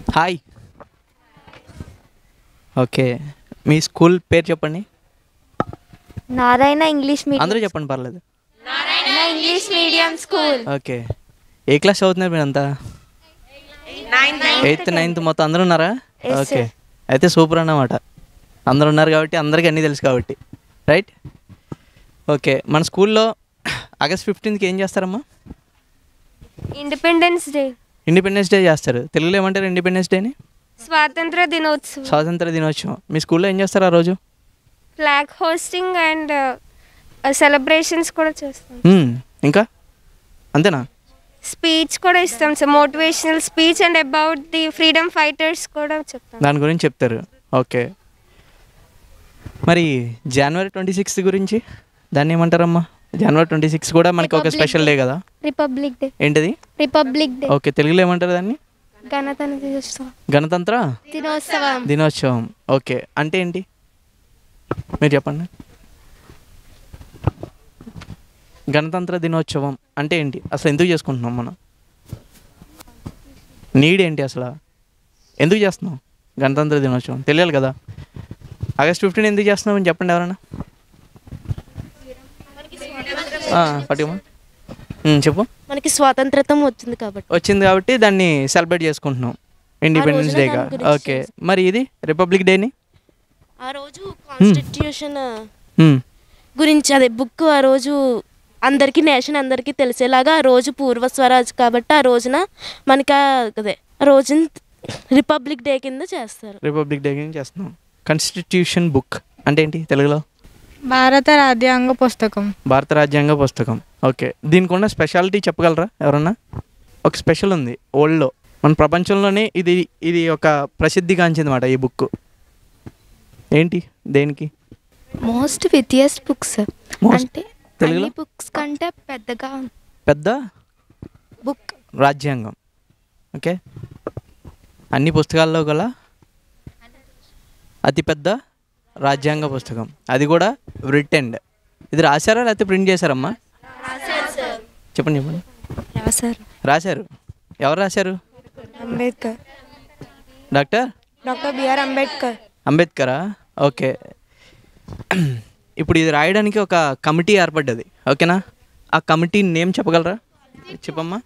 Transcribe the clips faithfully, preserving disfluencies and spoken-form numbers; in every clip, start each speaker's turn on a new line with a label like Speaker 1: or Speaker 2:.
Speaker 1: Hi. Okay, మీ school పేరు చెప్పండి.
Speaker 2: Narayana English medium.
Speaker 1: అందరూ చెప్పండి, పర్లేదు.
Speaker 2: Narayana English medium school.
Speaker 1: Okay, ఏ క్లాస్ చదువుతున్నారు మీరంతా? ఎయిత్ నైన్త్ మొత్తం అందరూ ఉన్నారా? ఓకే, అయితే సూపర్ అన్నమాట. అందరు ఉన్నారు కాబట్టి అందరికీ అన్నీ తెలుసు కాబట్టి, రైట్? ఓకే, మన స్కూల్లో ఆగస్ట్ ఫిఫ్టీన్త్కి ఏం చేస్తారమ్మా?
Speaker 2: Independence day.
Speaker 1: ఇండిపెండెన్స్ డే చేస్తారు. తెలుగులో ఏమంటారు ఇండిపెండెన్స్ డేని?
Speaker 2: స్వాతంత్ర దినోత్సవం.
Speaker 1: స్వాతంత్ర దినోత్సవం. మీ స్కూల్లో ఏం చేస్తారు ఆ రోజు?
Speaker 2: ఫ్లాగ్ హోస్టింగ్ అండ్ సెలబ్రేషన్స్ కూడా చేస్తాం.
Speaker 1: మ్మ్, ఇంకా అంతేనా?
Speaker 2: స్పీచ్ కూడా ఇస్తాం sir, motivational speech and about the freedom fighters కూడా చెప్తాం.
Speaker 1: దాని గురించి చెప్తారు. ఓకే, మరి జనవరి ట్వంటీ సిక్స్త్ గురించి దాన్ని ఏమంటారమ్మా? జనవరి ట్వంటీ సిక్స్త్ కూడా మనకి ఒక స్పెషల్ డే కదా?
Speaker 2: Republic day.
Speaker 1: ఏంటిది?
Speaker 2: Republic day.
Speaker 1: ఓకే, తెలుగులో ఏమంటారు దాన్ని?
Speaker 2: గణతంత్ర దినోత్సవం.
Speaker 1: గణతంత్ర
Speaker 2: దినోత్సవం.
Speaker 1: దినోత్సవం. ఓకే, అంటే ఏంటి మీరు చెప్పండి. గణతంత్ర దినోత్సవం అంటే ఏంటి? అసలు ఎందుకు చేసుకుంటున్నాం మనం? నీడ్ ఏంటి అసలు? ఎందుకు చేస్తున్నాం గణతంత్ర దినోత్సవం? తెలియాలి కదా. ఆగస్ట్ ఫిఫ్టీన్ ఎందుకు చేస్తున్నాం అని చెప్పండి ఎవరన్నా. పట్టుకోమా, చెప్పు.
Speaker 3: మనకి స్వాతంత్రతం వచ్చింది కాబట్టి
Speaker 1: వచ్చింది కాబట్టి దాన్ని సెలబ్రేట్ చేసుకుంటున్నాం ఇండిపెండెన్స్ డేగా. ఓకే, మరి ఇది రిపబ్లిక్ డేని
Speaker 3: ఆ రోజు కాన్స్టిట్యూషన్ గురించి అదే బుక్ ఆ రోజు అందరికీ నేషన్ అందరికీ తెలిసేలాగా ఆ రోజు పూర్వ స్వరాజ్ కాబట్టి ఆ రోజున మనకి అదే ఆ రోజున రిపబ్లిక్ డే కింద చేస్తారు.
Speaker 1: రిపబ్లిక్ డే కింద చేస్తున్నాం. కాన్స్టిట్యూషన్ బుక్ అంటే ఏంటి తెలుగులో?
Speaker 4: భారత రాజ్యాంగ పుస్తకం.
Speaker 1: భారత రాజ్యాంగ పుస్తకం. ఓకే, దీనికి ఉన్న స్పెషాలిటీ చెప్పగలరా ఎవరన్నా? ఒక స్పెషల్ ఉంది ఓల్డ్లో, మన ప్రపంచంలోనే ఇది ఇది ఒక ప్రసిద్ధిగాంచింది అన్నమాట ఈ బుక్. ఏంటి దేనికి?
Speaker 2: మోస్ట్ వితియస్ట్ బుక్స్ అంటే
Speaker 1: తెలుగులో
Speaker 2: బుక్స్ కంటే పెద్దగా
Speaker 1: పెద్ద
Speaker 2: బుక్
Speaker 1: రాజ్యాంగం. ఓకే, అన్ని పుస్తకాల్లో గల అతిపెద్ద రాజ్యాంగ పుస్తకం, అది కూడా రిటెండ్. ఇది రాశారా లేకపోతే ప్రింట్ చేశారమ్మా? చెప్పండి చెప్పండి.
Speaker 4: రాశారు.
Speaker 1: రాశారు. ఎవరు రాశారు?
Speaker 4: Ambedkar.
Speaker 1: Doctor
Speaker 4: doctor BR Ambedkar.
Speaker 1: అంబేద్కరా? ఓకే, ఇప్పుడు ఇది రాయడానికి ఒక కమిటీ ఏర్పడ్డది. ఓకేనా? ఆ కమిటీ నేమ్ చెప్పగలరా? చెప్పమ్మా.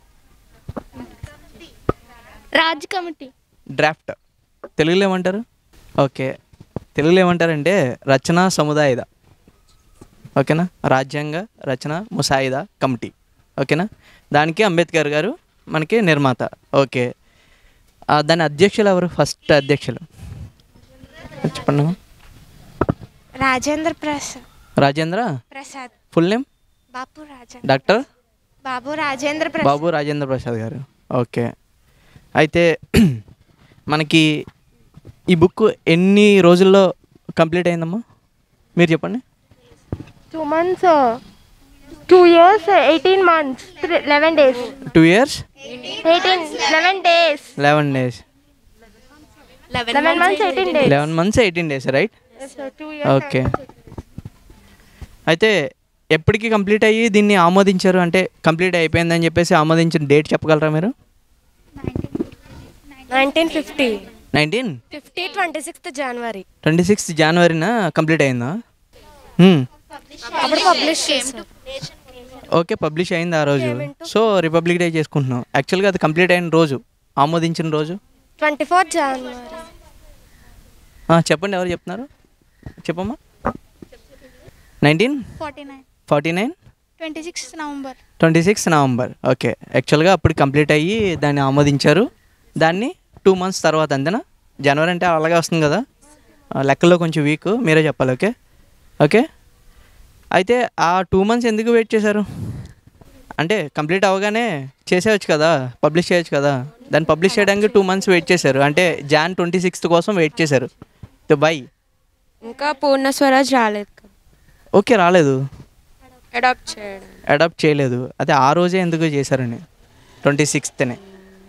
Speaker 2: రాజ్ కమిటీ.
Speaker 1: డ్రాఫ్ట్. తెలుగులో ఏమంటారు? ఓకే, తెలుగులో ఏమంటారంటే రచనా సముదాయద. ఓకేనా? రాజ్యాంగ రచన ముసాయిదా కమిటీ. ఓకేనా? దానికి అంబేద్కర్ గారు మనకి నిర్మాత. ఓకే, దాని అధ్యక్షులు ఎవరు? ఫస్ట్ అధ్యక్షులు చెప్పండి.
Speaker 2: Rajendra Prasad.
Speaker 1: Rajendra
Speaker 2: Prasad.
Speaker 1: Full name?
Speaker 2: Babu Rajendra.
Speaker 1: Doctor
Speaker 2: Babu Rajendra Prasad.
Speaker 1: Babu Rajendra Prasad garu. Okay, అయితే మనకి ఈ బుక్ ఎన్ని రోజుల్లో కంప్లీట్ అయిందమ్మా మీరు చెప్పండి.
Speaker 2: Two months two years eighteen months eleven days.
Speaker 1: Two years
Speaker 2: eighteen eleven days.
Speaker 1: Eleven days
Speaker 2: eleven months eighteen days.
Speaker 1: Eleven months eighteen days right? Okay, అయితే ఎప్పటికి కంప్లీట్ అయ్యి దీన్ని ఆమోదించారు? అంటే కంప్లీట్ అయిపోయిందని చెప్పేసి ఆమోదించిన డేట్ చెప్పగలరా మీరు?
Speaker 3: Nineteen fifty
Speaker 1: nineteen
Speaker 3: fifty twenty sixth జనవరి
Speaker 1: ట్వంటీ సిక్స్త్ జనవరిన కంప్లీట్ అయిందా?
Speaker 3: అప్పుడు పబ్లిష్ చేశారు.
Speaker 1: ఓకే, పబ్లిష్ అయింది ఆ రోజు. సో రిపబ్లిక్ డే చేసుకుంటున్నాం. యాక్చువల్గా అది కంప్లీట్ అయిన రోజు, ఆమోదించిన రోజు
Speaker 3: ట్వంటీ ఫోర్త్ జనవరి.
Speaker 1: చెప్పండి, ఎవరు చెప్తున్నారు? చెప్పమ్మా. Nineteen
Speaker 2: forty nine
Speaker 1: forty nine
Speaker 2: twenty sixth November
Speaker 1: twenty sixth November. Okay, యాక్చువల్గా అప్పుడు కంప్లీట్ అయ్యి దాన్ని ఆమోదించారు. దాన్ని టూ మంత్స్ తర్వాత, అంతేనా? జనవరి అంటే అలాగే వస్తుంది కదా, లెక్కల్లో కొంచెం వీక్, మీరే చెప్పాలి. ఓకే ఓకే అయితే ఆ టూ మంత్స్ ఎందుకు వెయిట్ చేశారు? అంటే కంప్లీట్ అవ్వగానే చేసేయచ్చు కదా, పబ్లిష్ చేయొచ్చు కదా. దాన్ని పబ్లిష్ చేయడానికి టూ మంత్స్ వెయిట్ చేశారు. అంటే జాన్ ట్వంటీ సిక్స్త్ కోసం వెయిట్ చేశారు. బై
Speaker 3: ఇంకా పూర్ణ స్వరాజ్ రాలేదు.
Speaker 1: ఓకే, రాలేదు,
Speaker 3: అడాప్ట్ చేయడం
Speaker 1: అడాప్ట్ చేయలేదు. అదే ఆ రోజే ఎందుకు చేశారని, ట్వంటీ సిక్స్త్నే.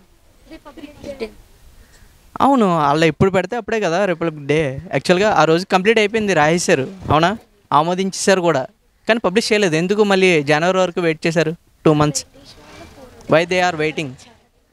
Speaker 1: అవును, అలా ఎప్పుడు పెడితే అప్పుడే కదా రిపబ్లిక్ డే. యాక్చువల్గా ఆ రోజు కంప్లీట్ అయిపోయింది, రాసేశారు. అవునా? ఆమోదించేశారు కూడా, కానీ పబ్లిష్ చేయలేదు. ఎందుకు మళ్ళీ జనవరి వరకు వెయిట్ చేశారు two months? Why they are waiting?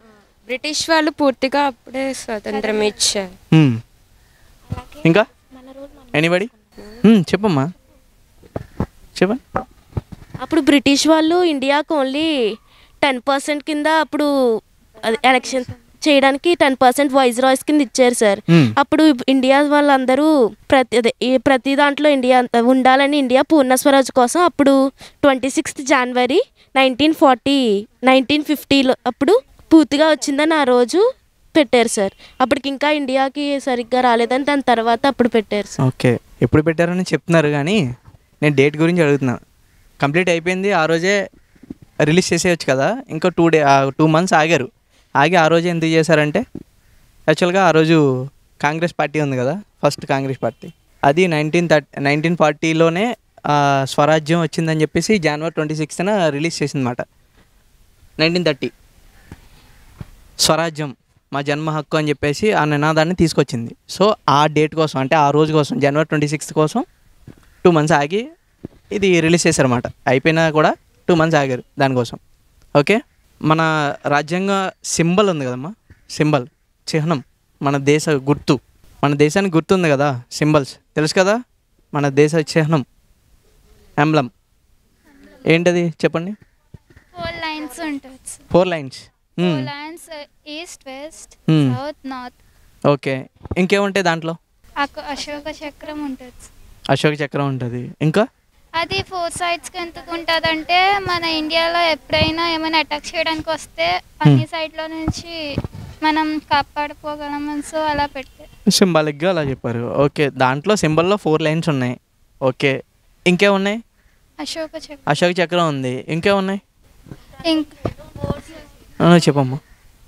Speaker 2: British వాళ్ళు పూర్తిగా అప్పుడే స్వతంత్రం ఇచ్చారు.
Speaker 1: మ్మ్. ఇంకా ఎనీబడి చెప్పమ్మా చెప్పండి.
Speaker 3: అప్పుడు బ్రిటిష్ వాళ్ళు ఇండియాకు ఓన్లీ టెన్ పర్సెంట్ కింద అప్పుడు అది ఎలక్షన్ చేయడానికి టెన్ పర్సెంట్ వైస్ రాయ్స్ కింద ఇచ్చారు సార్.
Speaker 1: మ్మ్.
Speaker 3: అప్పుడు ఇండియా వాళ్ళందరూ ప్రతి అదే ఈ ప్రతి దాంట్లో ఇండియా ఉండాలని ఇండియా పూర్ణ స్వరాజ్ కోసం అప్పుడు ట్వంటీ సిక్స్త్ జనవరి నైన్టీన్ ఫార్టీ నైన్టీన్ ఫిఫ్టీలో అప్పుడు పూర్తిగా వచ్చిందని ఆ రోజు పెట్టారు సార్. అప్పటికి ఇంకా ఇండియాకి సరిగ్గా రాలేదని దాని తర్వాత అప్పుడు పెట్టారు సార్.
Speaker 1: ఓకే, ఎప్పుడు పెట్టారని చెప్తున్నారు కానీ నేను డేట్ గురించి అడుగుతున్నాను. కంప్లీట్ అయిపోయింది ఆ రోజే రిలీజ్ చేసేయచ్చు కదా, ఇంకా టూ డే టూ మంత్స్ ఆగారు. ఆగి ఆ రోజే ఎందుకు చేశారంటే యాక్చువల్గా ఆ రోజు కాంగ్రెస్ పార్టీ ఉంది కదా, ఫస్ట్ కాంగ్రెస్ పార్టీ, అది నైన్టీన్ థర్టీ నైన్టీన్ ఫార్టీలోనే స్వరాజ్యం వచ్చిందని చెప్పేసి జనవరి ట్వంటీ సిక్స్త్న రిలీజ్ చేసిందన్నమాట. నైన్టీన్ థర్టీ స్వరాజ్యం మా జన్మ హక్కు అని చెప్పేసి ఆ నినాదాన్ని తీసుకొచ్చింది. సో ఆ డేట్ కోసం అంటే ఆ రోజు కోసం జనవరి ట్వంటీ సిక్స్త్ కోసం టూ మంత్స్ ఆగి ఇది రిలీజ్ చేశారన్నమాట. అయిపోయినా కూడా టూ మంత్స్ ఆగారు దానికోసం. ఓకే, మన రాజ్యాంగ సింబల్ ఉంది కదమ్మా, సింబల్ చిహ్నం, మన దేశ గుర్తు, మన దేశానికి గుర్తు ఉంది కదా, సింబల్స్ తెలుసు కదా, మన దేశ చిహ్నం ఎంబ్లం ఏంటది చెప్పండి.
Speaker 5: ఫోర్ లైన్స్ ఉంటుంది.
Speaker 1: Four lines
Speaker 5: four lines east west south north.
Speaker 1: Okay, ఇంకేముంటాయి దాంట్లో?
Speaker 5: అశోక చక్రం ఉంటుంది.
Speaker 1: అశోక చక్రం ఉంటుంది. ఇంకా
Speaker 5: అది ఫోర్ సైడ్స్కి ఎందుకు ఉంటుంది అంటే మన ఇండియాలో ఎప్పుడైనా ఏమైనా అటాక్ చేయడానికి వస్తే అన్ని సైడ్లో నుంచి మనం కాపాడుకోగలమని సో అలా పెడితే
Speaker 1: సింబాలిక్గా అలా చెప్పారు. ఓకే, దాంట్లో సింబల్లో ఫోర్ లైన్స్ ఉన్నాయి. ఓకే, ఇంకేమున్నాయి?
Speaker 5: అశోక చక్రం
Speaker 1: అశోక చక్రం ఉంది. ఇంకేమున్నాయి
Speaker 5: ఇంకా
Speaker 1: చెప్పమ్మా.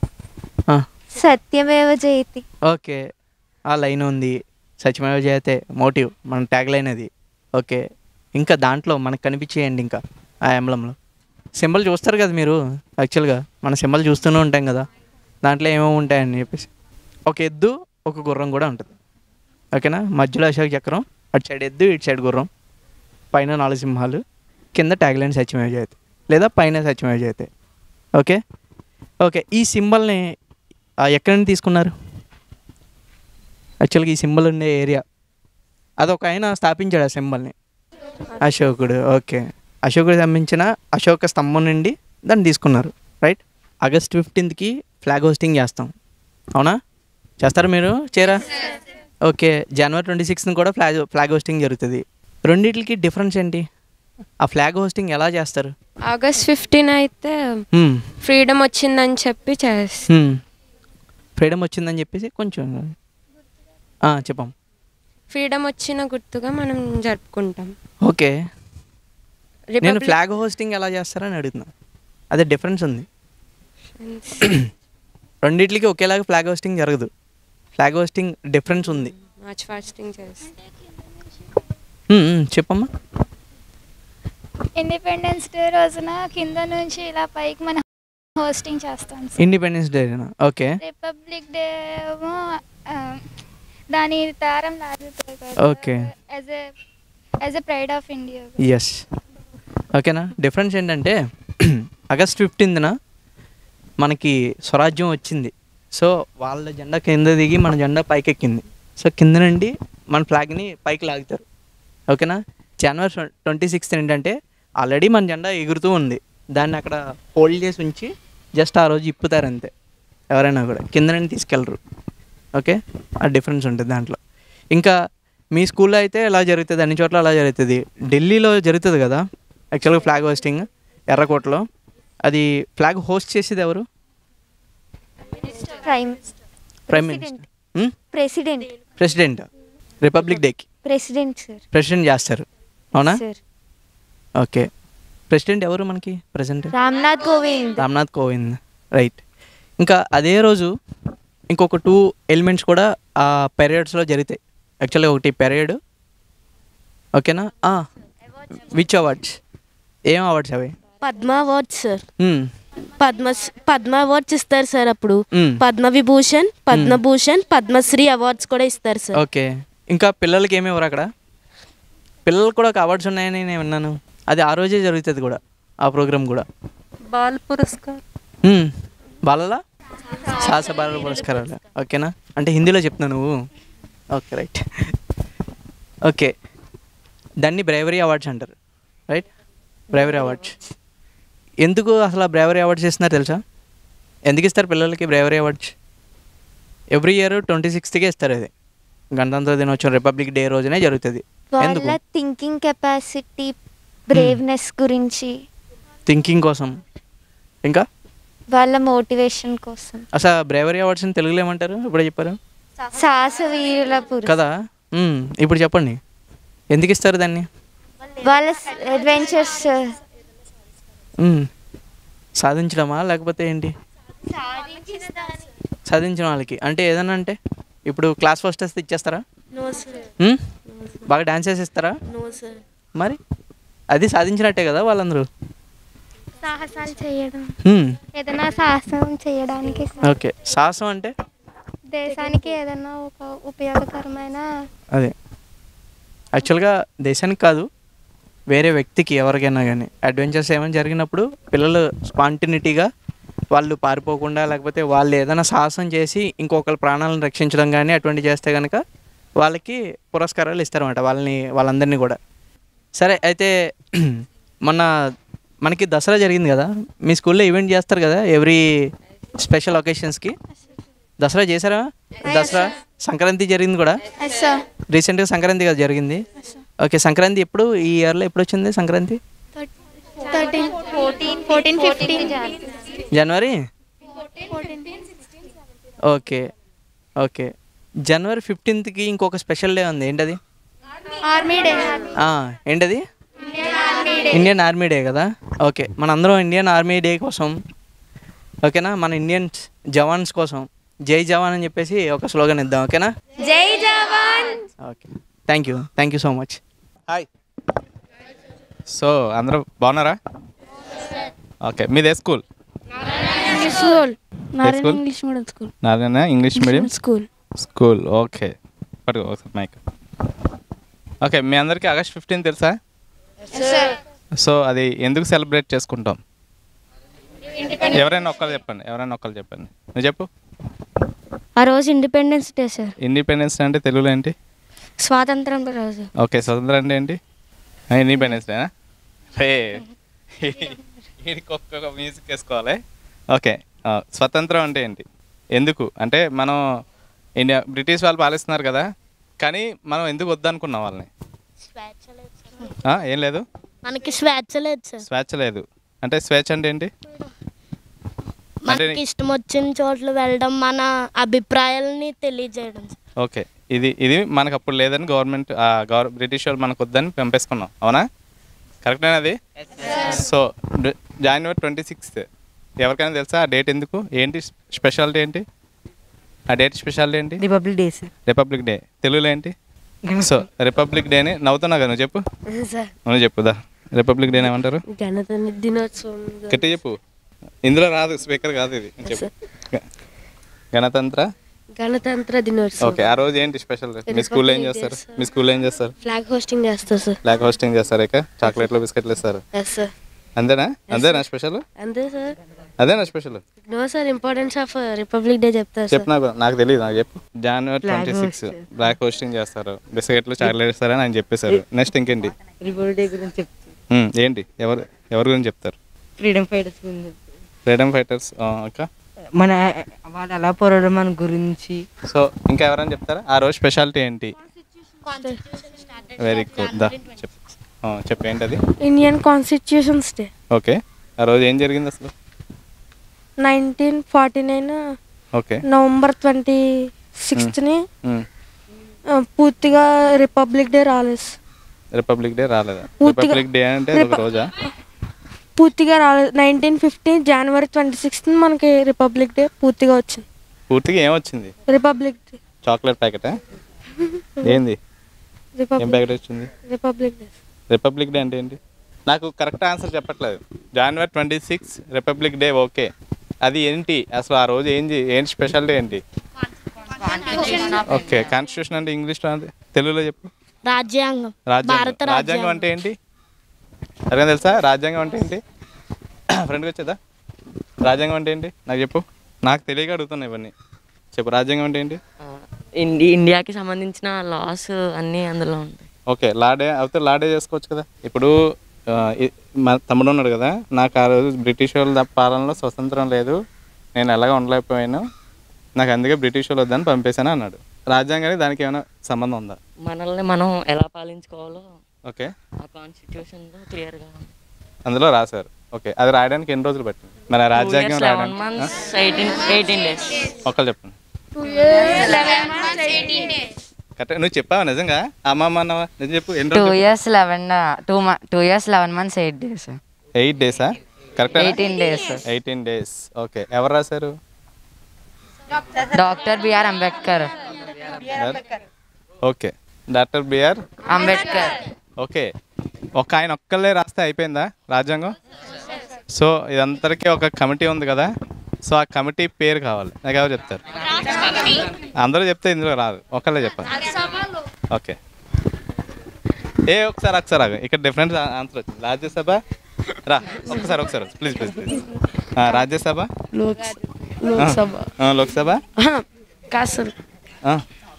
Speaker 2: సత్యమేవ జయతి.
Speaker 1: ఓకే, ఆ లైన్ ఉంది, సత్యమేవ జయతే మోటివ్ మన ట్యాగ్ లైన్ అది. ఓకే, ఇంకా దాంట్లో మనకు కనిపించేయండి ఇంకా ఆ ఎంబ్లంలో సింబల్ చూస్తారు కదా మీరు, యాక్చువల్గా మన సింబల్ చూస్తూనే ఉంటాం కదా, దాంట్లో ఏమేమి ఉంటాయని చెప్పేసి ఒక ఎద్దు ఒక గుర్రం కూడా ఉంటుంది. ఓకేనా, మధ్యలో అశోక చక్రం, అటు సైడ్ ఎద్దు ఇటు సైడ్ గుర్రం, పైన నాలుగు సింహాలు, కింద ట్యాగ్ లైన్ సత్యమేవ జయతే లేదా పైన సత్యమేవ జయతే. ఓకే ఓకే ఈ సింబల్ని ఎక్కడి నుంచి తీసుకున్నారు? యాక్చువల్గా ఈ సింబల్ ఉండే ఏరియా అదొక ఆయన స్థాపించాడు ఆ సింబల్ని, అశోకుడు. ఓకే, అశోకుడు సంబంధించిన అశోక స్తంభం నుండి దాన్ని తీసుకున్నారు. రైట్, ఆగస్ట్ ఫిఫ్టీన్త్కి ఫ్లాగ్ హోస్టింగ్ చేస్తాం, అవునా? చేస్తారా మీరు? చేరా? ఓకే, జనవరి ట్వంటీ సిక్స్త్ని కూడా ఫ్లాగ్ ఫ్లాగ్ హోస్టింగ్ జరుగుతుంది. రెండింటికి డిఫరెన్స్ ఏంటి? ఆ ఫ్లాగ్ హోస్టింగ్ ఎలా చేస్తారు?
Speaker 2: ఆగస్ట్ ఫిఫ్టీన్ అయితే ఫ్రీడమ్ వచ్చిందని చెప్పి చేస్తాం.
Speaker 1: ఫ్రీడమ్ వచ్చిందని చెప్పేసి కొంచెం చెప్పాం.
Speaker 2: ఫ్రీడమ్ వచ్చిన గుర్తుగా మనం జరుపుకుంటాం.
Speaker 1: ఓకే, నేను ఫ్లాగ్ హోస్టింగ్ ఎలా చేస్తారని అడుగుతున్నా, అదే డిఫరెన్స్ ఉంది. రెండింటికి ఒకేలాగా ఫ్లాగ్ హోస్టింగ్ జరగదు, ఫ్లాగ్ హోస్టింగ్ డిఫరెన్స్ ఉంది.
Speaker 2: మార్చ్ ఫాస్టింగ్ చేస్తాం.
Speaker 1: చెప్పమ్మా.
Speaker 5: ఇండిపెండెన్స్ డే రోజున కింద నుంచి ఇలా పైకి మనం హోస్టింగ్ చేస్తాం.
Speaker 1: Independence day. Okay,
Speaker 5: republic day ఏమో దాని తారం లాగుతాయి కదా.
Speaker 1: Okay,
Speaker 5: as a as a pride of India.
Speaker 1: Yes, ఓకేనా. డిఫరెన్స్ ఏంటంటే ఆగస్ట్ ఫిఫ్టీన్త్న మనకి స్వరాజ్యం వచ్చింది, సో వాళ్ళ జెండా కింద దిగి మన జెండా పైకి ఎక్కింది, సో కింద నుండి మన ఫ్లాగ్ని పైకి లాగుతారు. ఓకేనా. జనవరి ట్వంటీ సిక్స్త్ ఏంటంటే ఆల్రెడీ మన జెండా ఎగురుతూ ఉంది, దాన్ని అక్కడ హోల్డ్ చేసి ఉంచి జస్ట్ ఆ రోజు ఇప్పుతారు అంతే, ఎవరైనా కూడా కింద నుండి తీసుకెళ్ళరు. ఓకే, ఆ డిఫరెన్స్ ఉంటుంది దాంట్లో. ఇంకా మీ స్కూల్లో అయితే ఎలా జరుగుతుంది, అన్ని చోట్ల అలా జరుగుతుంది. ఢిల్లీలో జరుగుతుంది కదా యాక్చువల్గా ఫ్లాగ్ హోస్టింగ్, ఎర్రకోటలో. అది ఫ్లాగ్ హోస్ట్ చేసేది ఎవరు?
Speaker 2: Prime
Speaker 1: prime minister,
Speaker 2: president
Speaker 1: president. Republic డేకి
Speaker 2: ప్రెసిడెంట్ సార్,
Speaker 1: ప్రెసిడెంట్ చేస్తారు, అవునా?
Speaker 2: సార్.
Speaker 1: ఓకే, ప్రెసిడెంట్ ఎవరు మనకి ప్రెసిడెంట్?
Speaker 2: రామ్నాథ్ కోవింద్.
Speaker 1: రామ్నాథ్ కోవింద్, రైట్. ఇంకా అదే రోజు ఇంకొక టూ ఎలిమెంట్స్ కూడా ఆ పెరియడ్స్లో జరుగుతాయి. యాక్చువల్గా ఒకటి పెరియడ్, ఓకేనా. Which awards? ఏం అవార్డ్స్ అవి?
Speaker 3: Padma awards sir. Padma Padma awards ఇస్తారు సార్. అప్పుడు
Speaker 1: మ్మ్.
Speaker 3: పద్మ విభూషణ్, పద్మభూషణ్, పద్మశ్రీ అవార్డ్స్ కూడా ఇస్తారు సార్.
Speaker 1: ఓకే, ఇంకా పిల్లలకి ఏమి ఇవ్వరు అక్కడ? పిల్లలకు కూడా ఒక అవార్డ్స్ ఉన్నాయని నేను విన్నాను, అది ఆ రోజే జరుగుతుంది కూడా ఆ ప్రోగ్రామ్ కూడా.
Speaker 2: బాల్ పురస్కార్.
Speaker 1: బాలలా సాహస భారత పురస్కారాలు ఓకేనా, అంటే హిందీలో చెప్తున్నావు నువ్వు. Okay right. ఓకే, దాన్ని బ్రేవరీ అవార్డ్స్ అంటారు, రైట్? బ్రేవరీ అవార్డ్స్ ఎందుకు అసలు ఆ బ్రేవరీ అవార్డ్స్ ఇస్తున్నారు తెలుసా? ఎందుకు ఇస్తారు పిల్లలకి bravery awards? Every year twenty సిక్స్త్కే ఇస్తారు. అది గణతంత్ర దినోత్సవం రిపబ్లిక్ డే రోజునే జరుగుతుంది. ఎందుకు?
Speaker 6: వాళ్ళ థింకింగ్ కెపాసిటీ, బ్రేవ్నెస్ గురించి,
Speaker 1: థింకింగ్ కోసం, ఇంకా
Speaker 6: వాళ్ళ మోటివేషన్ కోసం.
Speaker 1: అసలు బ్రేవరీ అవార్డ్స్ అని తెలుగులో ఏమంటారు? ఇప్పుడే చెప్పారు
Speaker 6: సాహస వీరుల పురస్కారం
Speaker 1: కదా. మ్మ్. ఇప్పుడు చెప్పండి ఎందుకు ఇస్తారు దాన్ని?
Speaker 6: వాళ్ళ అడ్వెంచర్స్
Speaker 1: సాధించడమా లేకపోతే ఏంటి? సాధించిన వాళ్ళకి అంటే ఏదన్నా అంటే ఇప్పుడు క్లాస్ ఫస్ట్ వస్తే ఇచ్చేస్తారా?
Speaker 3: No sir.
Speaker 1: మ్మ్? బాగా డాన్స్ చేసి ఇస్తారా?
Speaker 3: No sir.
Speaker 1: మరి అది సాధించినట్టే కదా వాళ్ళందరూ.
Speaker 2: సాహసాలు చేయడం,
Speaker 1: మ్మ్.
Speaker 2: ఏదైనా సాహసం చేయడానికి,
Speaker 1: ఓకే, సాహసం అంటే
Speaker 2: దేశానికి ఏదైనా ఒక ఉపయోగకరమైన,
Speaker 1: అదే యాక్చువల్గా దేశానికి కాదు వేరే వ్యక్తికి ఎవరికైనా కానీ అడ్వెంచర్స్ ఏమైనా జరిగినప్పుడు పిల్లలు స్పాంటినిటీగా వాళ్ళు పారిపోకుండా లేకపోతే వాళ్ళు ఏదైనా సాహసం చేసి ఇంకొకరి ప్రాణాలను రక్షించడం కానీ అటువంటి చేస్తే కనుక వాళ్ళకి పురస్కారాలు ఇస్తారన్నమాట, వాళ్ళని వాళ్ళందరినీ కూడా. సరే అయితే మొన్న మనకి దసరా జరిగింది కదా, మీ స్కూల్లో ఈవెంట్ చేస్తారు కదా ఎవ్రీ స్పెషల్ ఒకేషన్స్కి. దసరా చేశారా? దసరా సంక్రాంతి జరిగింది కూడా రీసెంట్గా, సంక్రాంతి కదా జరిగింది. ఓకే, సంక్రాంతి ఎప్పుడు ఈ ఇయర్లో ఎప్పుడు వచ్చింది సంక్రాంతి? జనవరి. ఓకే ఓకే, జనవరి ఫిఫ్టీన్త్కి ఇంకొక స్పెషల్ డే ఉంది, ఏంటది?
Speaker 2: Army day.
Speaker 1: ఏంటది? ఇండియన్ ఆర్మీ డే కదా. ఓకే, మనందరం ఇండియన్ ఆర్మీ డే కోసం ఓకేనా, మన ఇండియన్ జవాన్స్ కోసం జై జవాన్ అని చెప్పేసి ఒక స్లోగన్ ఇద్దాం, ఓకేనా?
Speaker 2: Jai Jawan.
Speaker 1: Okay, thank you thank you so much.
Speaker 7: Hi. So అందరూ బాగున్నారా? ఓకే, మీదే school?
Speaker 3: School
Speaker 7: Narayana school?
Speaker 3: English medium school.
Speaker 7: Narayana English medium
Speaker 3: school.
Speaker 7: School okay, పట్టుకో ఒకసారి మైక్. ఓకే, మీ అందరికీ ఆగస్ట్ ఫిఫ్టీన్ తెలుసా? సో అది ఎందుకు సెలబ్రేట్ చేసుకుంటాం? ఎవరైనా ఒక్కరు చెప్పండి, ఎవరైనా ఒక్కరు చెప్పండి. నువ్వు చెప్పు.
Speaker 3: ఆ రోజు independence day sir.
Speaker 7: Independence day అంటే తెలుగులో ఏంటి?
Speaker 3: స్వాతంత్రం రోజు.
Speaker 7: ఓకే, స్వతంత్రం అంటే ఏంటి? ఇండిపెండెన్స్ డేనా? రే వీడికి ఒక్కొక్క మ్యూజిక్ వేసుకోవాలి. ఓకే, స్వతంత్రం అంటే ఏంటి? ఎందుకు అంటే మనం ఇండియా బ్రిటిష్ వాళ్ళు పాలిస్తున్నారు కదా, కానీ మనం ఎందుకు వద్దనుకున్నాం వాళ్ళని? ఆ, ఏం లేదు,
Speaker 3: మనకి స్వేచ్ఛ లేదు సార్.
Speaker 7: స్వేచ్ఛ లేదు అంటే స్వేచ్ఛ అంటే ఏంటి? అంటే
Speaker 3: మనకి ఇష్టం వచ్చిన చోట్ల వెళ్ళడం, మన అభిప్రాయాలని తెలియజేయడం.
Speaker 7: ఓకే, ఇది ఇది మనకు అప్పుడు లేదని గవర్నమెంట్ గవర్ బ్రిటిష్ వాళ్ళు మనకు వద్దని పంపేసుకున్నాం, అవునా? కరెక్టేనా అది? సో జనవరి ట్వంటీ సిక్స్త్ ఎవరికైనా తెలుసా ఆ డేట్ ఎందుకు? ఏంటి స్పెషాలిటీ ఏంటి? ఆ డేట్ స్పెషాలిటీ ఏంటి?
Speaker 8: Republic day sir.
Speaker 7: Republic day తెలుగులో ఏంటి? సో రిపబ్లిక్ డేని నవ్వుతున్నావు కదా, నువ్వు చెప్పు. నువ్వు చెప్పుదా రిపబ్లిక్ డేని ఏమంటారు?
Speaker 3: గణతంత్ర దినోత్సవం.
Speaker 7: గట్టి చెప్పు, ఇందులో రాదు, స్పీకర్ కాదు ఇది, చెప్పు. గణతంత్ర
Speaker 3: గణతంత్ర దినోత్సవం.
Speaker 7: ఓకే, ఆ రోజు ఏంటి స్పెషల్? మీ స్కూల్లో ఏం చేస్తారు? మీ స్కూల్లో ఏం చేస్తారు?
Speaker 3: ఫ్లాగ్ హోస్టింగ్ చేస్తారు సార్.
Speaker 7: ఫ్లాగ్ హోస్టింగ్ చేస్తారు, ఇక చాక్లెట్లు బిస్కెట్లు ఇస్తారు.
Speaker 3: Yes sir.
Speaker 7: అంతేనా? అంతేనా స్పెషల్?
Speaker 3: అంతే సార్.
Speaker 7: అదేనా special?
Speaker 3: No sir, importance of republic day చెప్తారు
Speaker 7: చెప్పు. నాకు నాకు తెలియదు, నాకు చెప్పు. జనవరి ట్వంటీ సిక్స్ బ్లాక్ హోస్టింగ్ చేస్తారు, బిస్కెట్లు చాక్లెట్ ఇస్తారని ఆయన చెప్పేశారు. నెక్స్ట్ ఇంకేంటి?
Speaker 8: రిపబ్లిక్ డే గురించి చెప్తారు.
Speaker 7: ఉమ్, ఏంటి? ఎవరు ఎవరి గురించి చెప్తారు?
Speaker 8: ఫ్రీడమ్ ఫైటర్స్ గురించి.
Speaker 7: Freedom fighters. ఇంకా
Speaker 8: మన వాళ్ళు ఎలా పోరాడడం మన గురించి.
Speaker 7: సో ఇంకా ఎవరైనా చెప్తారా ఆ రోజు స్పెషాలిటీ ఏంటి? వెరీ గుడ్, దా చెప్పు. చెప్పు ఏంటది?
Speaker 3: Indian constitutions day.
Speaker 7: ఓకే, ఆ రోజు ఏం జరిగింది అసలు?
Speaker 3: Nineteen forty nine
Speaker 7: okay,
Speaker 3: November twenty సిక్స్త్ని పూర్తిగా రిపబ్లిక్ డే రాలేదు.
Speaker 7: రిపబ్లిక్ డే రాలేదా?
Speaker 3: పూర్తిగా-
Speaker 7: రిపబ్లిక్ డే అంటే ఒక రోజా?
Speaker 3: పూర్తిగా రాలేదు. నైన్టీన్ ఫిఫ్టీ జనవరి ట్వంటీ సిక్స్త్ మనకి రిపబ్లిక్ డే పూర్తిగా వచ్చింది.
Speaker 7: పూర్తిగా ఏమొచ్చింది?
Speaker 3: Republic day.
Speaker 7: చాక్లెట్ ప్యాకెటా? ఏంది? ఏం
Speaker 3: రిపబ్లిక్
Speaker 7: ప్యాకెట్ వచ్చింది?
Speaker 3: Republic day.
Speaker 7: రిపబ్లిక్ డే అంటే ఏంటి? నాకు కరెక్ట్ ఆన్సర్ చెప్పట్లేదు. జనవరి twenty six republic day okay, అది ఏంటి అసలు? ఆ రోజు ఏంటి ఏంటి స్పెషాలిటీ ఏంటి? ఓకే, కాన్స్టిట్యూషన్ అంటే ఇంగ్లీష్లో అంటే తెలుగులో చెప్పు.
Speaker 3: రాజ్యాంగం.
Speaker 7: రాజ్యాంగం.
Speaker 3: భారత
Speaker 7: రాజ్యాంగం
Speaker 3: రాజ్యాంగం
Speaker 7: అంటే ఏంటి? ఎవరికైనా తెలుసా రాజ్యాంగం అంటే ఏంటి? ఫ్రెండ్కి వచ్చేదా? రాజ్యాంగం అంటే ఏంటి నాకు చెప్పు. నాకు తెలియక అడుగుతున్నా ఇవన్నీ. చెప్పు, రాజ్యాంగం అంటే ఏంటి?
Speaker 8: ఇండి ఇండియాకి సంబంధించిన లాస్ అన్నీ అందులో ఉంటాయి.
Speaker 7: ఓకే, లాడే అయితే లాడే చేసుకోవచ్చు కదా. ఇప్పుడు ఆ, ఇ- మా తమ్ముడు ఉన్నాడు కదా, నాకు ఆ రోజు బ్రిటిష్ వాళ్ళ పాలనలో స్వతంత్రం లేదు, నేను ఎలాగ ఉండలేకపోయాను, నాకు అందుకే బ్రిటిష్ వాళ్ళు వద్దని పంపేశాను అన్నాడు. రాజ్యాంగానికి దానికి ఏమైనా సంబంధం ఉందా?
Speaker 8: మనల్ని మనం ఎలా పాలించుకోవాలో
Speaker 7: ఓకే,
Speaker 8: ఆ కాన్స్టిట్యూషన్లో క్లియర్గా
Speaker 7: అందులో రాశారు. ఓకే, అది రాయడానికి ఎన్ని రోజులు పట్టింది మరి ఆ రాజ్యాంగం
Speaker 8: సెవెన్
Speaker 7: రాయడానికి?
Speaker 8: మంత్స్ ఎయిటీన్ ఎయిటీన్ డేస్
Speaker 7: ఒకళ్ళు చెప్పండి. కరెక్ట్, నువ్వు చెప్పావా నిజంగా? అమ్మమ్మ అన్నవా? నిజం చెప్పు. ఎన్ని
Speaker 9: టూ
Speaker 7: రోజులు?
Speaker 9: Years eleven two two years eleven months eight days
Speaker 7: eight డేసా? Correct,
Speaker 9: eighteen days
Speaker 7: eighteen days. Okay, ఎవరు రాశారు?
Speaker 9: Doctor BR Ambedkar
Speaker 7: okay, doctor BR
Speaker 9: Ambedkar
Speaker 7: okay, ఒక ఆయన ఒక్కళ్ళే రాస్తే అయిపోయిందా రాజ్యాంగం? సో ఇదంతరికీ ఒక కమిటీ ఉంది కదా, సో ఆ కమిటీ పేరు కావాలి. నాకు ఎవరు చెప్తారు? అందరూ చెప్తే ఇందులో రాదు, ఒకళ్ళే చెప్పాలి. ఓకే, ఏ ఒకసారి ఒకసారి ఆగు. ఇక్కడ డిఫరెంట్ ఆన్సర్ వచ్చింది. రాజ్యసభ రా, ఒకసారి ఒకసారి please please please Rajya Sabha,
Speaker 3: Lok Sabha
Speaker 7: ఆ, లోక్సభ,
Speaker 3: కాసర్
Speaker 7: ఆ.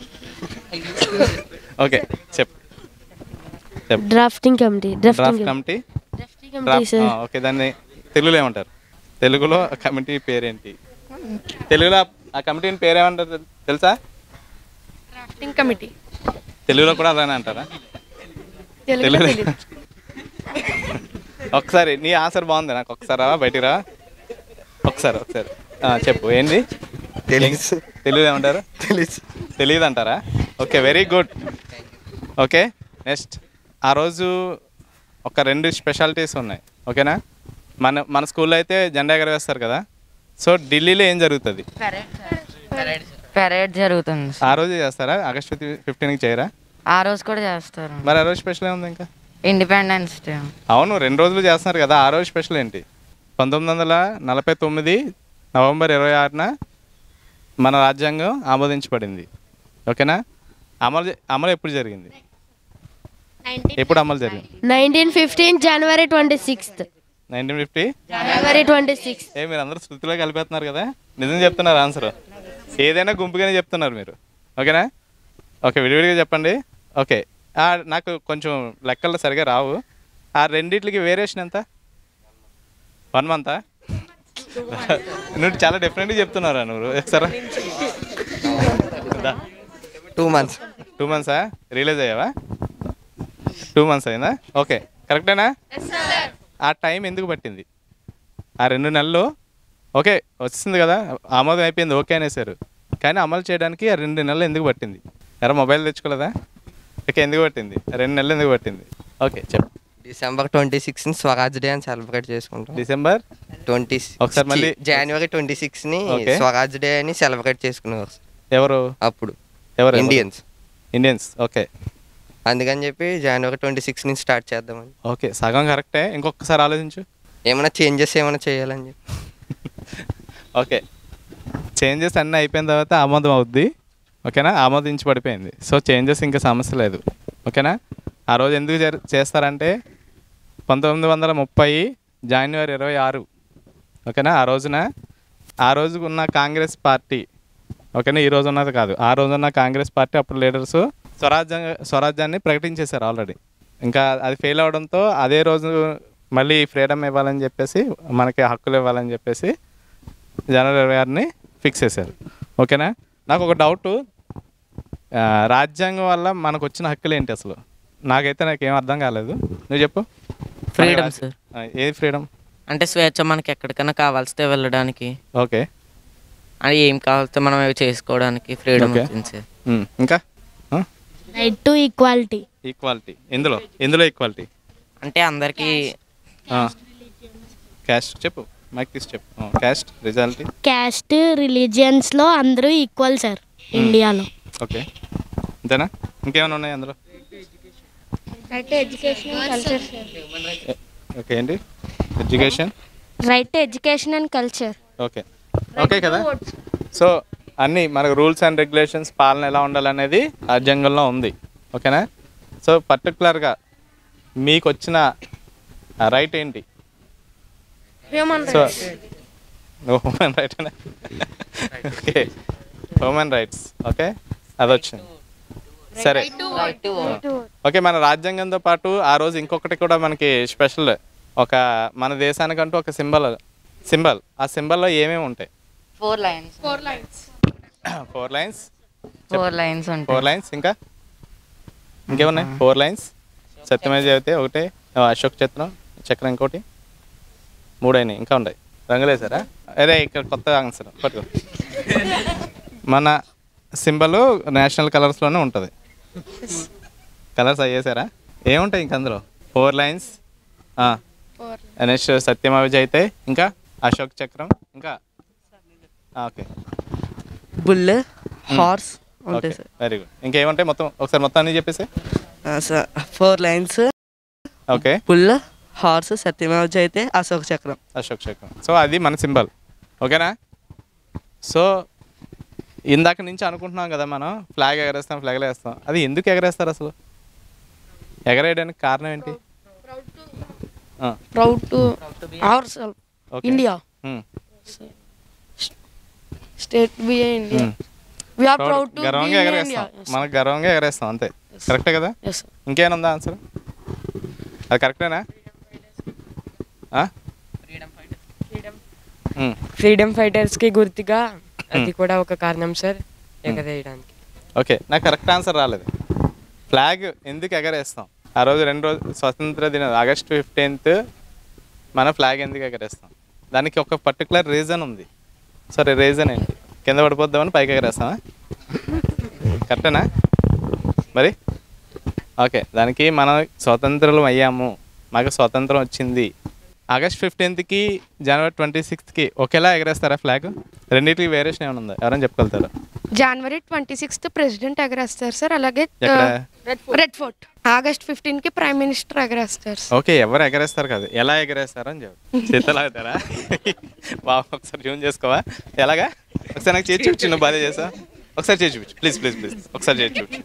Speaker 7: ఓకే, చెప్పు చెప్పు.
Speaker 3: Drafting committee
Speaker 7: draft committee. Draft, ఆ, ఓకే, దాన్ని తెలుగులో ఏమంటారు? తెలుగులో ఆ కమిటీ పేరేంటి? తెలుగులో ఆ కమిటీ పేరు ఏమంటారు తెల్- తెలుసా?
Speaker 3: డ్రాఫ్టింగ్ కమిటీ
Speaker 7: తెలుగులో కూడా అలానే అంటారా? తెలుగులో ఒకసారి నీ ఆన్సర్ బాగుంది, నాకు ఒకసారి రా, బయటికి రా ఒకసారి ఒకసారి ఆ, చెప్పు ఏంది?
Speaker 10: తెలుసు.
Speaker 7: తెలుగులో ఏమంటారు?
Speaker 10: తెలుసు.
Speaker 7: తెలియదు అంటారా? Okay, very good. Okay, next. ఆ రోజు ఒక రెండు స్పెషాలిటీస్ ఉన్నాయి, ఓకేనా? మన మన స్కూల్లో అయితే జెండా ఎగరవేస్తారు కదా, సో ఢిల్లీలో ఏం జరుగుతుంది?
Speaker 9: పెరేడ్ జరుగుతుంది.
Speaker 7: ఆ రోజు చేస్తారా? ఆగస్ట్ ఫిఫ్టీన్కి చేయరా?
Speaker 9: ఆ రోజు కూడా చేస్తారు.
Speaker 7: మరి ఆ రోజు స్పెషల్ ఏముంది ఇంకా?
Speaker 9: Independence day.
Speaker 7: అవును, రెండు రోజులు చేస్తున్నారు కదా, ఆ రోజు స్పెషల్ ఏంటి? పంతొమ్మిది వందల నలభై తొమ్మిది నవంబర్ ఇరవై ఆరున మన రాజ్యాంగం ఆమోదించబడింది, ఓకేనా? అమలు జ- అమలు ఎప్పుడు జరిగింది? ఎప్పుడు అమలు జరిగింది?
Speaker 3: నైన్టీన్ ఫిఫ్టీన్ జనవరి ట్వంటీ సిక్స్త్
Speaker 7: నైన్టీన్ ఫిఫ్టీ
Speaker 3: జనవరి ట్వంటీ సిక్స్త్
Speaker 7: ఏ మీరు అందరూ శృతిలో కలిపేస్తున్నారు కదా, నిజం చెప్తున్నారు ఆన్సర్. ఏదైనా గుంపుగానే చెప్తున్నారు మీరు, ఓకేనా? ఓకే, విడివిడిగా చెప్పండి. ఓకే, ఆ, నాకు కొంచెం లెక్కలు సరిగా రావు. ఆ రెండిట్లకి వేరియేషన్ ఎంత? వన్ మంతా? నువ్వు చాలా డిఫరెంట్గా చెప్తున్నారా నువ్వు? సరే,
Speaker 10: టూ మంత్స్
Speaker 7: టూ మంత్సా? రిలీజ్ అయ్యావా? టూ మంత్స్ అయిందా? ఓకే, కరెక్టేనా? ఆ టైం ఎందుకు పట్టింది? ఆ రెండు నెలలు ఓకే వచ్చింది కదా, ఆమోదం అయిపోయింది, ఓకే అనేసారు, కానీ అమలు చేయడానికి ఆ రెండు నెలలు ఎందుకు పట్టింది? ఎరా మొబైల్ తెచ్చుకోలేదా? ఓకే, ఎందుకు పట్టింది? రెండు నెలలు ఎందుకు పట్టింది? ఓకే, చెప్పు.
Speaker 10: డిసెంబర్ ట్వంటీ సిక్స్ ని స్వరాజ్ డే అని సెలబ్రేట్ చేసుకుంటాం.
Speaker 7: డిసెంబర్
Speaker 10: ట్వంటీ
Speaker 7: ఒకసారి మళ్ళీ
Speaker 10: జనవరి ట్వంటీ సిక్స్ ని
Speaker 7: Okay.
Speaker 10: స్వరాజ్ డే అని సెలబ్రేట్ చేసుకునేవారు
Speaker 7: ఎవరు?
Speaker 10: అప్పుడు
Speaker 7: ఎవరు?
Speaker 10: ఇండియన్స్.
Speaker 7: Indians, okay.
Speaker 10: అందుకని చెప్పి జనవరి ట్వంటీ సిక్స్ నుంచి స్టార్ట్ చేద్దామని.
Speaker 7: ఓకే, సగం కరెక్టే, ఇంకొకసారి ఆలోచించు.
Speaker 10: ఏమైనా చేంజెస్ ఏమైనా చేయాలని చెప్పి.
Speaker 7: ఓకే, చేంజెస్ అన్నీ అయిపోయిన తర్వాత ఆమోదం అవుద్ది, ఓకేనా? ఆమోదించబడిపోయింది, సో చేంజెస్ ఇంకా సమస్య లేదు, ఓకేనా? ఆ రోజు ఎందుకు జరు- చేస్తారంటే పంతొమ్మిది వందల ముప్పై జనవరి ఇరవై ఆరు, ఓకేనా? ఆ రోజున ఆ రోజు ఉన్న కాంగ్రెస్ పార్టీ, ఓకేనా, ఈ రోజు ఉన్నది కాదు, ఆ రోజు ఉన్న కాంగ్రెస్ పార్టీ అప్పుడు లీడర్స్ స్వరాజ్యాంగ స్వరాజ్యాన్ని ప్రకటించేశారు ఆల్రెడీ. ఇంకా అది ఫెయిల్ అవడంతో అదే రోజు మళ్ళీ ఫ్రీడమ్ ఇవ్వాలని చెప్పేసి, మనకి హక్కులు ఇవ్వాలని చెప్పేసి జనవరి ఇరవై ఆరుని ఫిక్స్ చేశారు, ఓకేనా? నాకు ఒక డౌటు, రాజ్యాంగం వల్ల మనకు వచ్చిన హక్కులు ఏంటి అసలు? నాకైతే నాకేం అర్థం కాలేదు, నువ్వు చెప్పు.
Speaker 8: Freedom sir.
Speaker 7: ఆ, ఏది ఫ్రీడమ్?
Speaker 8: అంటే స్వేచ్ఛ, మనకి ఎక్కడికైనా కావాల్సితే వెళ్ళడానికి,
Speaker 7: ఓకే,
Speaker 8: అది ఏం కావాల్సితే మనం అవి చేసుకోవడానికి ఫ్రీడమ్
Speaker 7: Okay.
Speaker 8: వచ్చింది సార్.
Speaker 7: ఉమ్, ఇంకా
Speaker 3: రైట్ టు ఈక్వాలిటీ
Speaker 7: ఈక్వాలిటీ. ఎందులో ఎందులో ఈక్వాలిటీ?
Speaker 8: అంటే అందరికీ
Speaker 7: క్యాస్ట్ చెప్పు, మైక్ తీసి చెప్పు. క్యాస్ట్ రిజాలిటీ,
Speaker 3: క్యాస్ట్ రిలీజియన్స్లో అందరూ ఈక్వల్ సార్ ఇండియాలో.
Speaker 7: ఓకే, అంతేనా? ఇంకేమైనా ఉన్నాయి అందులో?
Speaker 2: Right education and culture
Speaker 7: okay, ఏంటి? Education,
Speaker 2: right education and culture
Speaker 7: okay, okay కదా. సో అన్నీ మనకు రూల్స్ అండ్ రెగ్యులేషన్స్, పాలన ఎలా ఉండాలనేది రాజ్యాంగంలో ఉంది, ఓకేనా? సో పర్టికులర్గా మీకు వచ్చిన రైట్ ఏంటి?
Speaker 3: హ్యూమన్
Speaker 7: సో హ్యూమన్ రైట్ అనే ఓకే హ్యూమన్ రైట్స్ ఓకే అది వచ్చింది సరే ఓకే మన రాజ్యాంగంతో పాటు ఆ రోజు ఇంకొకటి కూడా మనకి స్పెషల్ ఒక మన దేశానికంటూ ఒక సింబల్ సింబల్ ఆ సింబల్లో ఏమేమి ఉంటాయి
Speaker 9: four lines
Speaker 3: four lines
Speaker 7: four lines
Speaker 9: four lines ఉంటాయి
Speaker 7: ఫోర్ లైన్స్ ఇంకా ఇంకేమున్నాయి ఫోర్ లైన్స్ సత్యమేవ జయతే ఒకటి అశోక్ చక్రం చక్రం ఇంకోటి మూడైనాయి ఇంకా ఉన్నాయి రంగులేసారా అరే ఇక్కడ కొత్త ఆన్సర్ పట్టుకో మన సింబల్ నేషనల్ కలర్స్లోనే ఉంటుంది కలర్స్ అయ్యేసారా ఏముంటాయి ఇంక అందులో ఫోర్ లైన్స్ నెక్స్ట్ సత్యమేవ జయతే ఇంకా అశోక్ చక్రం ఇంకా ఓకే
Speaker 8: బుల్ హార్స్ ఉంటాయి సార్
Speaker 7: వెరీ గుడ్ ఇంకేముంటాయి మొత్తం ఒకసారి మొత్తం అన్ని చెప్పేసి
Speaker 8: sir four lines
Speaker 7: okay
Speaker 8: bull horse Satyameva Jayate Ashok చక్రం
Speaker 7: అశోక్ చక్రం సో అది మన సింబల్ ఓకేనా సో ఇందాక నుంచి అనుకుంటున్నాం కదా మనం ఫ్లాగ్ ఎగరేస్తాం ఫ్లాగ్లు వేస్తాం అది ఎందుకు ఎగరేస్తారు అసలు ఎగరేయడానికి కారణం ఏంటి
Speaker 3: proud to our self India state be India we are proud to
Speaker 7: గర్వంగా ఎగరేస్తాం మనకు గర్వంగా ఎగరేస్తాం అంతే కరెక్టే కదా ఇంకేమైనా ఉందా ఆన్సర్ అది కరెక్టేనా
Speaker 11: ఫ్రీడమ్ ఫైటర్స్కి గుర్తుగా అది కూడా ఒక కారణం సార్ ఎగరేయడానికి
Speaker 7: ఓకే నాకు కరెక్ట్ ఆన్సర్ రాలేదు ఫ్లాగ్ ఎందుకు ఎగరేస్తాం ఆ రోజు రెండు రోజు స్వతంత్ర దినం ఆగస్ట్ ఫిఫ్టీన్త్ మన ఫ్లాగ్ ఎందుకు ఎగరేస్తాం దానికి ఒక పర్టికులర్ రీజన్ ఉంది సరే రీజన్ ఏంటి కింద పడిపోద్దామని పైకి ఎగరేస్తామా కరెక్టేనా మరి ఓకే దానికి మనం స్వతంత్రం అయ్యాము మాకు స్వతంత్రం వచ్చింది ఆగస్ట్ ఫిఫ్టీన్త్కి జనవరి ట్వంటీ సిక్స్త్కి ఒకేలా ఎగరేస్తారా ఫ్లాగ్ రెండింటికి వేరియేషన్ ఏమైనా ఉందా ఎవరైనా చెప్పగలుగుతారా
Speaker 3: జనవరి ట్వంటీ సిక్స్త్ ప్రెసిడెంట్ ఎగరేస్తారు సార్ అలాగే రెడ్ ఫోర్ట్ ఆగస్ట్ ఫిఫ్టీన్ కి ప్రైమ్ మినిస్టర్ ఎగరేస్తారు
Speaker 7: ఓకే ఎవరు ఎగరేస్తారు కదా ఎలా ఎగరేస్తారు అని చెప్పు చేతలాగుతారా బాబు ఒకసారి జూన్ చేసుకోవా ఎలాగా ఒకసారి నాకు చేసి చూపించు నువ్వు బాగా చేసా ఒకసారి చేసి చూపించు ప్లీజ్ ప్లీజ్ ప్లీజ్ ఒకసారి చేసి చూపించు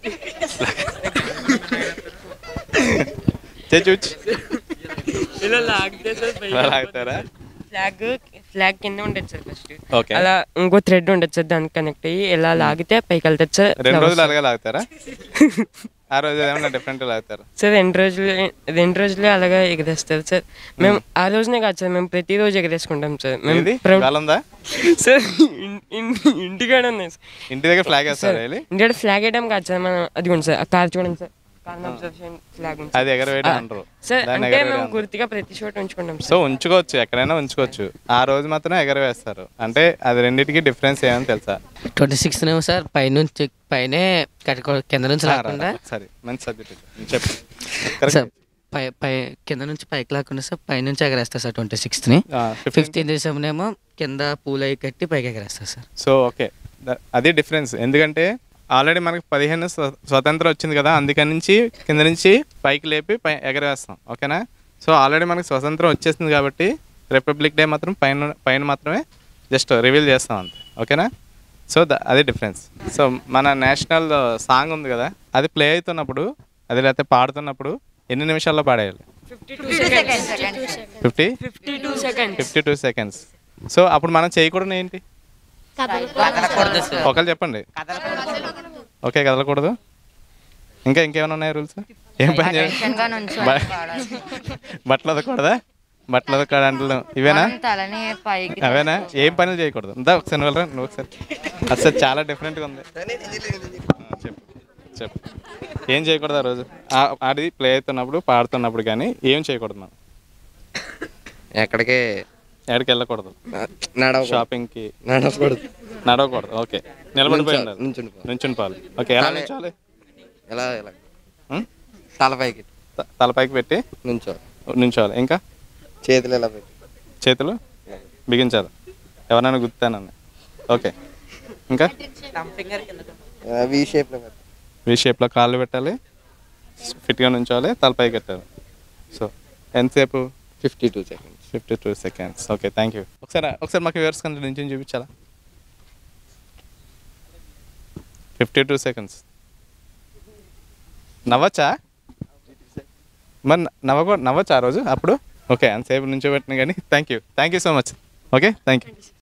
Speaker 7: చేసి చూపించు
Speaker 11: ఇలా లాగితే సార్
Speaker 7: లాగుతారా
Speaker 11: ఫ్లాగ్ ఫ్లాగ్ కింద ఉండదు సార్ ఫస్ట్
Speaker 7: ఓకే
Speaker 11: అలా ఇంకో థ్రెడ్ ఉండదు సార్ దానికి కనెక్ట్ అయ్యి ఎలా లాగితే పైకి వెళ్తుంది సార్
Speaker 7: రెండు రోజులు అలాగే లాగుతారా ఆ రోజు ఏమన్నా డిఫరెంట్ లాగుతారు
Speaker 11: సార్ రెండు రోజులు రెండు రోజులే అలాగే ఎగరేస్తారు సార్ మేము ఆ రోజునే కాదు సార్ మేము ప్రతిరోజు ఎగరేసుకుంటాం సార్ మేము
Speaker 7: ఉందా
Speaker 11: సార్ ఇంటికాడ ఉన్నాయి సార్
Speaker 7: ఇంటి దగ్గర ఫ్లాగ్ వేస్తారు
Speaker 11: ఇంటికాడ ఫ్లాగ్ వేయడం కాదు సార్ మనం అది ఉంది సార్ ఆ కార్ చూడండి సార్
Speaker 7: అది ఎగరవేయడం అంటారు
Speaker 11: సార్ అంటే మేము గుర్తుగా ప్రతి చోట ఉంచుకుంటాం
Speaker 7: సో ఉంచుకోవచ్చు ఎక్కడైనా ఉంచుకోవచ్చు ఆ రోజు మాత్రం ఎగరవేస్తారు అంటే అది రెండింటికి డిఫరెన్స్ ఏమని తెలుసా
Speaker 1: ట్వంటీ సిక్స్త్ ఏమో సార్ పైనుంచి పైనే కింద నుంచి లాకుండా
Speaker 7: సరే మంచి సబ్జెక్ట్ చెప్పు
Speaker 1: సార్ పై పై కింద నుంచి పైకి లాకుండా సార్ పైనుంచి ఎగరేస్తారు సార్ ట్వంటీ సిక్స్త్ని ఫిఫ్టీన్త్ డిసెంబర్ ఏమో కింద పూలు అవి కట్టి పైకి ఎగరేస్తారు సార్
Speaker 7: సో ఓకే అది డిఫరెన్స్ ఎందుకంటే ఆల్రెడీ మనకి పదిహేను స్వతంత్రం వచ్చింది కదా అందుకని నుంచి కింద నుంచి పైకి లేపి పై ఎగరేస్తాం ఓకేనా సో ఆల్రెడీ మనకి స్వతంత్రం వచ్చేసింది కాబట్టి రిపబ్లిక్ డే మాత్రం పైన పైన మాత్రమే జస్ట్ రివీల్ చేస్తాం అంతే ఓకేనా సో ద అది డిఫరెన్స్ సో మన నేషనల్ సాంగ్ ఉంది కదా అది ప్లే అవుతున్నప్పుడు అది లేకపోతే పాడుతున్నప్పుడు ఎన్ని నిమిషాల్లో పాడేయాలి fifty fifty two seconds so అప్పుడు మనం చేయకూడదు ఏంటి ఒకళ్ళు చెప్పండి ఓకే కదలకూడదు ఇంకా ఇంకేమైనా ఉన్నాయి రూల్స్ ఏం పని చేయాలి బట్టలు వదకూడదా బట్టలు వదకూడదు ఇవేనా అవేనా ఏం పనులు చేయకూడదు అంతా ఒకసారి వెళ్ళరా నువ్వు ఒకసారి అసలు చాలా డిఫరెంట్గా ఉంది చెప్పు చెప్పు ఏం చేయకూడదు ఆ రోజు అది ప్లే అవుతున్నప్పుడు పాడుతున్నప్పుడు కానీ ఏం చేయకూడదు మనం
Speaker 10: ఎక్కడికి
Speaker 7: ఎక్కడికి వెళ్ళకూడదు షాపింగ్కి
Speaker 10: నడవకూడదు
Speaker 7: నడవకూడదు ఓకే నిలబడిపోయి ఉండాలి నుంచుని పాలు ఓకే ఎలా నుంచోవాలి
Speaker 10: ఎలా ఎలా తలపైకి
Speaker 7: తలపైకి పెట్టి
Speaker 10: నుంచోవాలి
Speaker 7: నుంచోవాలి ఇంకా
Speaker 10: చేతులు ఎలా పెట్టి
Speaker 7: చేతులు బిగించాలి ఎవరైనా గుర్తానని ఓకే ఇంకా
Speaker 10: వి షేప్లో
Speaker 7: వి షేప్లో కాళ్ళు పెట్టాలి ఫిట్గా నుంచోవాలి తలపైకి పెట్టాలి సో ఎంతసేపు
Speaker 10: fifty two seconds
Speaker 7: fifty two seconds okay thank you ఒకసారి ఒకసారి మాకు వ్యూవర్స్ కంటే నుంచి చూపించాలా ఫిఫ్టీ టూ సెకండ్స్ నవ్వచ్చా మరి నవ్వకూడదు నవ్వచ్చా ఆ రోజు అప్పుడు ఓకే అంతసేపు నుంచో పెట్టిన కానీ thank you thank you so much okay thank you